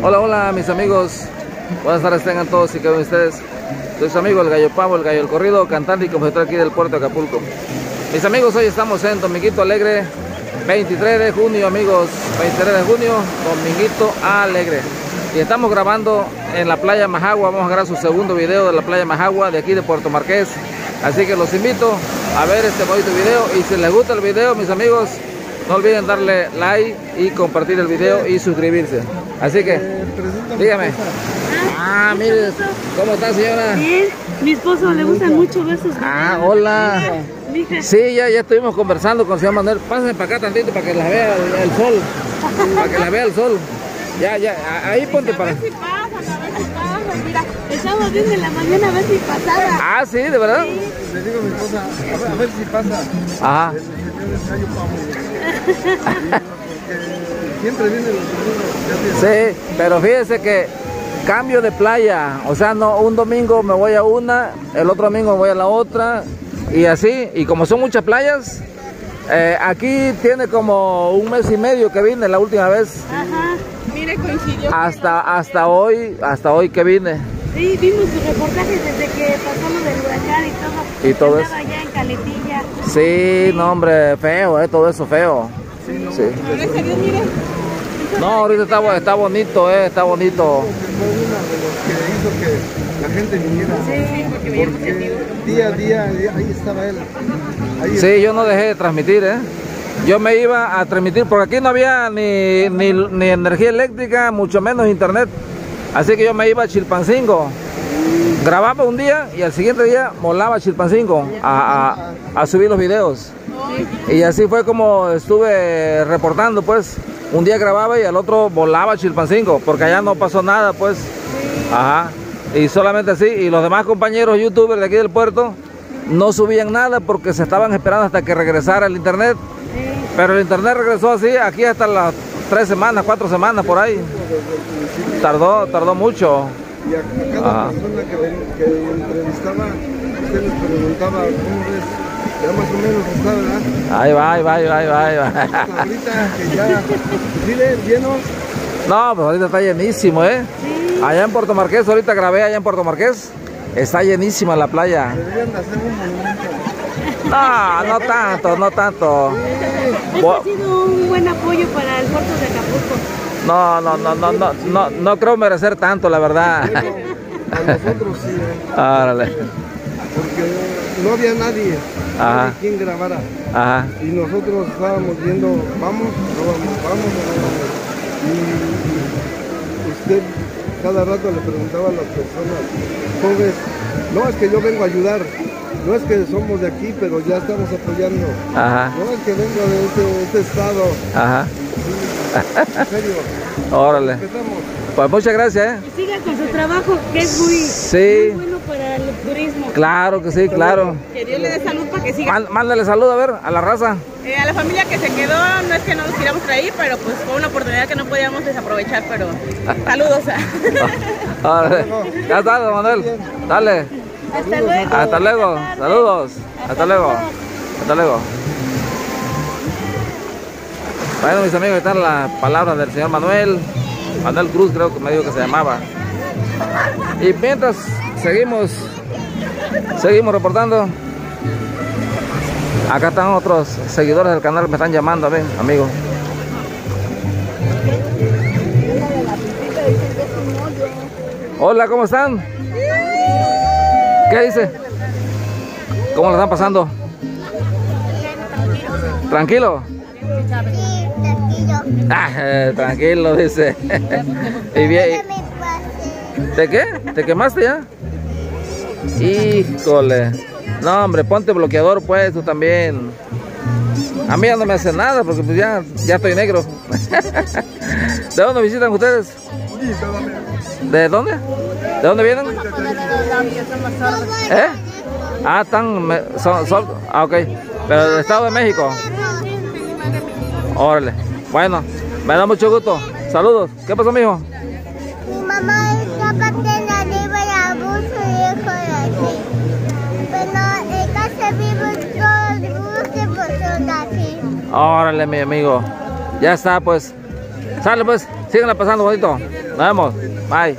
Hola, hola mis amigos, buenas tardes tengan todos y que ven ustedes. Soy su amigo el Gallo Pavo, el Gallo del Corrido, cantante y compositor aquí del puerto de Acapulco. Mis amigos, hoy estamos en Dominguito Alegre, 23 de junio amigos, 23 de junio, Dominguito Alegre. Y estamos grabando en la playa Majagua, vamos a grabar su segundo video de la playa Majagua de aquí de Puerto Marqués. Así que los invito a ver este bonito video y si les gusta el video mis amigos, no olviden darle like y compartir el video y suscribirse. Así que, dígame. Ah, mire, ¿cómo está señora? Bien, mi esposo le gustan mucho ver sus videos. Ah, hola. Sí, ya estuvimos conversando con el señor Manuel. Pásenme para acá tantito para que la vea el sol. Para que la vea el sol. Ya, ahí ponte para... A ver si pasa, mira, estamos viendo en la mañana a ver si pasaba. Ah, sí, ¿de verdad? Sí. Le digo a mi esposa, a ver si pasa. Ajá. El señor Gallo Pavo. Siempre viene los domingos. Sí, pero fíjese que cambio de playa. O sea, no, un domingo me voy a una, el otro domingo me voy a la otra. Y así, y como son muchas playas, aquí tiene como un mes y medio que vine la última vez. Ajá, mire, coincidió. Hasta hoy que vine. Sí, vimos sus reportajes desde que pasó lo del huracán y todo. Estaba allá en Caletilla. Sí, no hombre, feo, todo eso feo. Sí, no, Sí. Gracias a Dios, mire. No, ahorita está bonito, está bonito. fue uno de los que hizo que la gente viniera. Sí, porque veíamos el vivo. Día a día, ahí estaba él. Ahí Sí, yo no dejé de transmitir, Yo me iba a transmitir porque aquí no había ni energía eléctrica, mucho menos internet. Así que yo me iba a Chilpancingo. Grababa un día y al siguiente día volaba a Chilpancingo a subir los videos. Y así fue como estuve reportando, pues. Un día grababa y al otro volaba a Chilpancingo, porque allá no pasó nada, pues. Ajá. Y solamente así. Y los demás compañeros youtubers de aquí del puerto no subían nada porque se estaban esperando hasta que regresara el internet. Pero el internet regresó así, aquí hasta las 3 semanas, 4 semanas por ahí. Tardó mucho. Y a cada persona que entrevistaba, usted les preguntaba, ¿cómo ves? Ya más o menos está, ¿verdad? Ahí va. Hasta ahorita que ya, mire, llenos. No, pues ahorita está llenísimo, Sí. Allá en Puerto Marqués, ahorita grabé allá en Puerto Marqués. Está llenísima la playa. Deberían de hacer un monumento. No tanto. Esto ha sido un buen apoyo para el puerto de Acapulco. No creo merecer tanto, la verdad. Bueno, a nosotros sí, Árale. porque no había nadie quien grabara. Ajá. Y nosotros estábamos viendo, vamos. Y usted cada rato le preguntaba a las personas, ¿cómo ves? No, es que yo vengo a ayudar. No es que somos de aquí, pero ya estamos apoyando. Ajá. No es que vengo de este estado. Ajá. Sí, en serio. Órale. Empezamos. Pues muchas gracias, Y siga con su trabajo, que es muy bueno para el turismo. Claro que sí, claro. Que Dios le dé salud para que siga. Mándale salud a ver a la raza. A la familia que se quedó, no es que no nos queríamos traer, pero pues fue una oportunidad que no podíamos desaprovechar, pero saludos. Órale. Ya está, don Manuel. Dale. Hasta luego. Hasta luego. Saludos. Hasta luego. Hasta luego. Bueno, mis amigos, están las palabras del señor Manuel Cruz, creo que me dijo que se llamaba. Y mientras seguimos reportando. Acá están otros seguidores del canal, me están llamando, ven, amigo. Hola, ¿cómo están? ¿Qué dice? ¿Cómo lo están pasando? ¿Tranquilo? Tranquilo, dice. Y bien. ¿De qué? ¿Te quemaste ya? Híjole. No, hombre, ponte bloqueador pues, tú también. A mí ya no me hace nada porque pues ya estoy negro. ¿De dónde visitan ustedes? ¿De dónde? ¿De dónde vienen? Ok. Pero del Estado de México. Órale. Bueno, me da mucho gusto. Saludos. ¿Qué pasó, mijo? Mi mamá está partiendo arriba y abuso y hijo de aquí. Pero en casa viven todos los personas aquí. Órale, mi amigo. Ya está, pues. Sale, pues. Síganla pasando bonito. Nos vemos. Bye.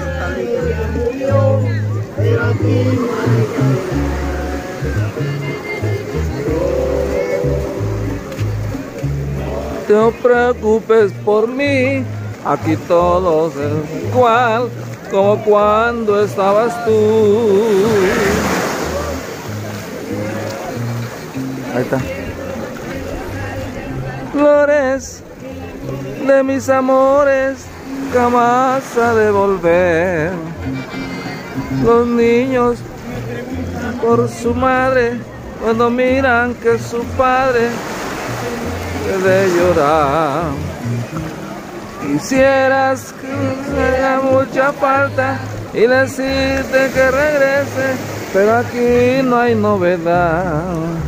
No te preocupes por mí, aquí todos es igual como cuando estabas tú. Ahí está. Flores de mis amores jamás ha de volver. Los niños por su madre cuando miran que su padre de llorar. Quisieras que me haga mucha falta y decirte que regrese, pero aquí no hay novedad.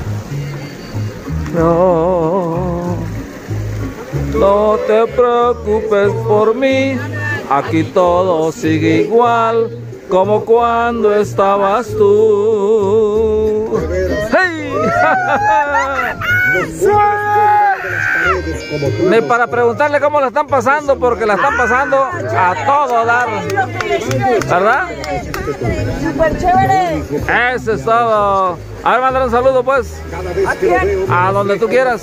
No, no te preocupes por mí, aquí todo sigue igual como cuando estabas tú. ¡Hey! Ni para preguntarle cómo la están pasando, porque la están pasando a todo dar, ¿verdad? Súper chévere. Eso es todo. A ver, mandar un saludo pues. A donde tú quieras.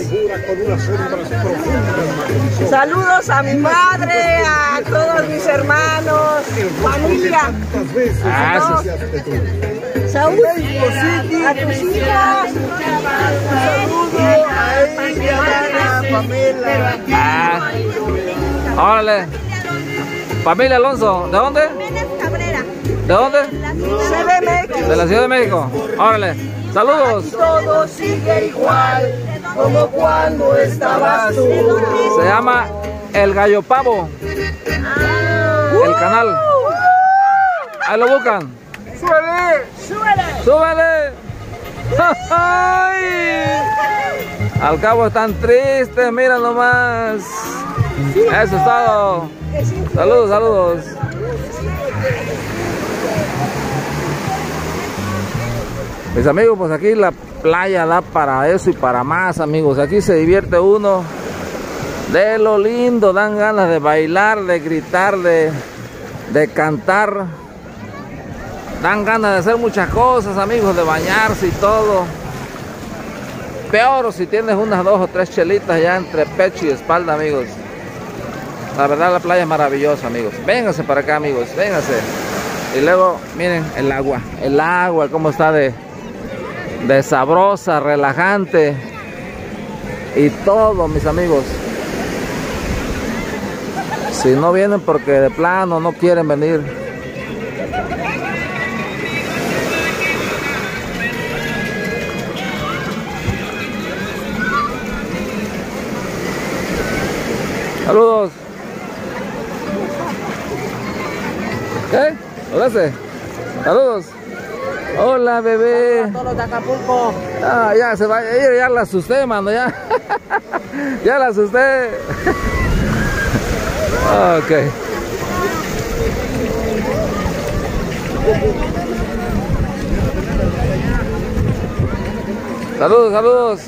Saludos a mi madre, a todos mis hermanos, familia. Eso. Saúl, a tus hijas. Saludos a ella, a Pamela. Órale. Familia Alonso, ¿de dónde? ¿De dónde? CDMX. De la Ciudad de México. Órale. Saludos. Todo sigue igual como cuando estabas tú. Se llama El Gallo Pavo. El canal. Ahí lo buscan. ¡Súbele! ¡Súbele! ¡Ay! Al cabo están tristes, mira nomás. Eso es todo. Saludos, saludos. Mis amigos, pues aquí la playa da para eso y para más, amigos. Aquí se divierte uno de lo lindo, dan ganas de bailar, de gritar, de cantar. Dan ganas de hacer muchas cosas, amigos, de bañarse y todo. Peor si tienes unas 2 o 3 chelitas ya entre pecho y espalda, amigos. La verdad la playa es maravillosa, amigos. Vénganse para acá, amigos, vénganse. Y luego, miren el agua cómo está de sabrosa, relajante. Y todo, mis amigos. Si no vienen porque de plano no quieren venir. Saludos. ¿Qué? Hola. Saludos. Hola, bebé. A todos los de Acapulco. Ah, ya se va. Ya la asusté, mano, ya. Ya la asusté. Ok. Saludos, saludos.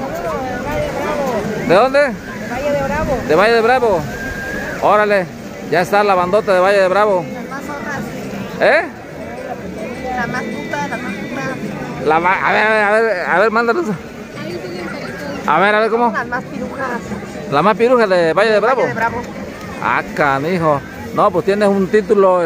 ¿De dónde? Valle de Bravo. De Valle de Bravo. Órale, ya está la bandota de Valle de Bravo. ¿Eh? La más puta. A ver, mándanos. A ver, ¿cómo? Las más pirujas. La más piruja de Valle de Bravo. Valle de Bravo. Ah, canijo. No, pues tienes un título,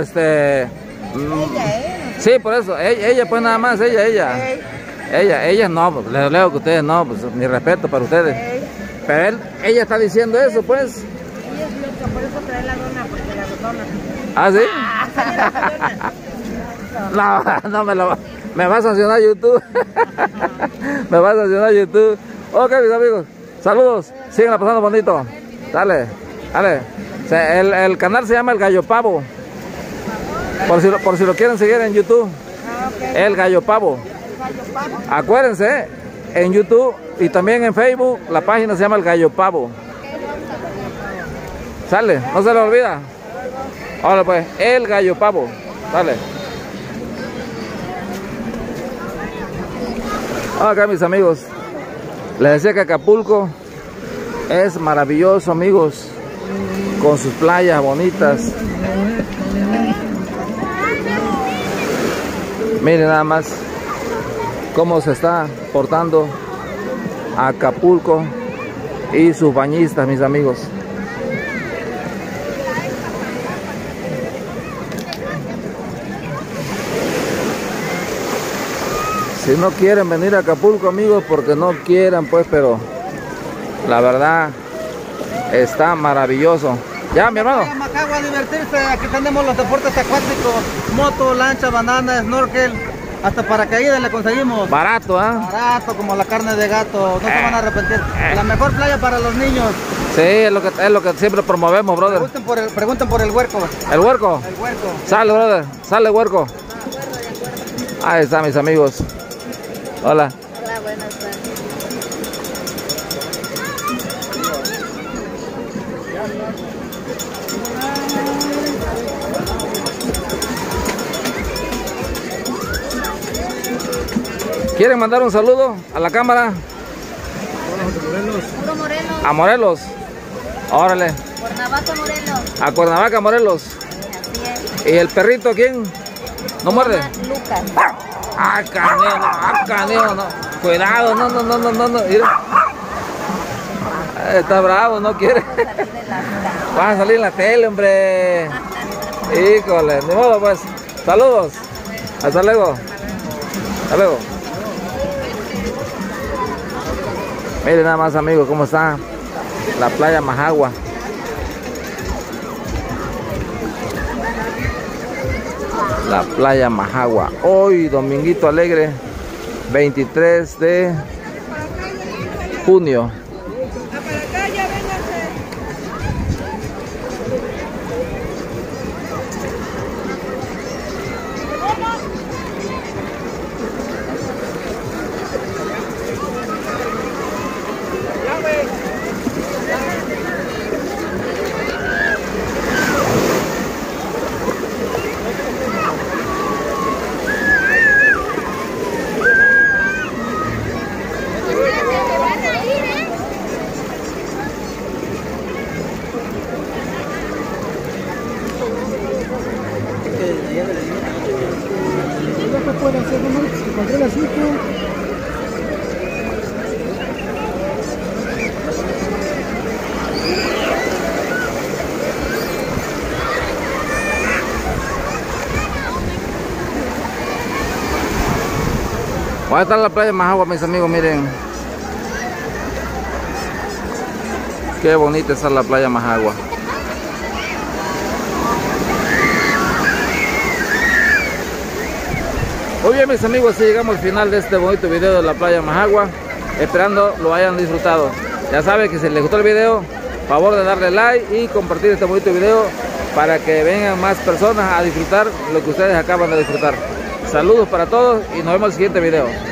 Sí, por eso. Ella pues nada más, ella. Ella no, pues, les leo que ustedes no, pues mi respeto para ustedes. Pero ella está diciendo eso, pues. Ella es loca, por eso trae la dona, porque la rotona. ¿Ah, sí? No, me va a sancionar YouTube. Me va a sancionar YouTube. Ok, mis amigos, saludos. Síganla pasando bonito. Dale. El canal se llama El Gallo Pavo. Por si lo quieren seguir en YouTube. El Gallo Pavo. Acuérdense, en YouTube y también en Facebook, la página se llama El Gallo Pavo. Sale, no se le olvida. Ahora pues, El Gallo Pavo. Dale. Acá, mis amigos, les decía que Acapulco es maravilloso, amigos. con sus playas bonitas. Miren nada más cómo se está portando Acapulco y sus bañistas, mis amigos. Si no quieren venir a Acapulco, amigos, porque no quieran, pues, pero la verdad está maravilloso. Ya, mi hermano. A Macagua a divertirse. Aquí tenemos los deportes acuáticos: moto, lancha, banana, snorkel, hasta paracaídas le conseguimos. Barato, ¿ah? Barato, como la carne de gato. No se van a arrepentir. La mejor playa para los niños. Sí, es lo que siempre promovemos, brother. Pregunten por el huerco. ¿El huerco? El huerco. Sale, brother. Sale, huerco. Ahí está, mis amigos. Hola. Hola, buenas tardes. ¿Quieren mandar un saludo a la cámara? Puro Morelos. A Morelos. Órale. Cuernavaca, Morelos. A Cuernavaca, Morelos. Así es. ¿Y el perrito quién? ¿No muerde? Lucas. Ah, caneo, no. Cuidado, no, mira. Está bravo, no quiere. Vas a salir en la tele, hombre. Híjole, de modo pues. Saludos. Hasta luego. Hasta luego. Miren nada más, amigos, cómo está la playa Majagua. La playa Majagua. Hoy, dominguito alegre, 23 de junio. Voy a estar en la playa Majagua, mis amigos, miren. Qué bonita está la playa Majagua. Muy bien, mis amigos, así llegamos al final de este bonito video de la playa Majagua. Esperando lo hayan disfrutado. Ya saben que si les gustó el video, favor de darle like y compartir este bonito video para que vengan más personas a disfrutar lo que ustedes acaban de disfrutar. Saludos para todos y nos vemos en el siguiente video.